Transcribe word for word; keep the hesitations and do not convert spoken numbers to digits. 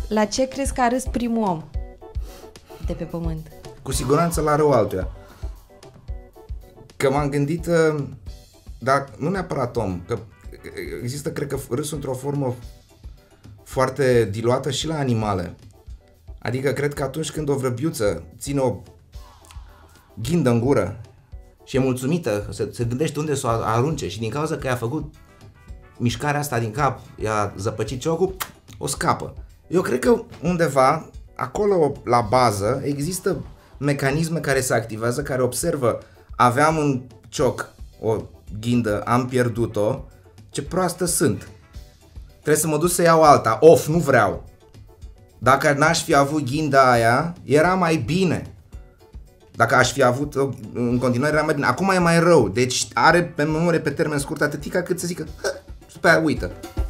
La ce crezi că a râs primul om de pe pământ? Cu siguranță la rău altuia. Că m-am gândit, dar nu neapărat om, că există, cred că, râsul într-o formă foarte diluată și la animale. Adică cred că atunci când o vrăbiuță ține o ghindă în gură și e mulțumită, se, se gândește unde să o arunce și din cauza că i-a făcut mișcarea asta din cap, i-a zăpăcit ciocul, o scapă. Eu cred că undeva, acolo la bază, există mecanisme care se activează, care observă, aveam în cioc o ghindă, am pierdut-o, ce proastă sunt. Trebuie să mă duc să iau alta, of, nu vreau. Dacă n-aș fi avut ghinda aia, era mai bine. Dacă aș fi avut în continuare, era mai bine. Acum e mai rău, deci are pe memorie pe termen scurt atâtica cât să zică, și pe aia uită.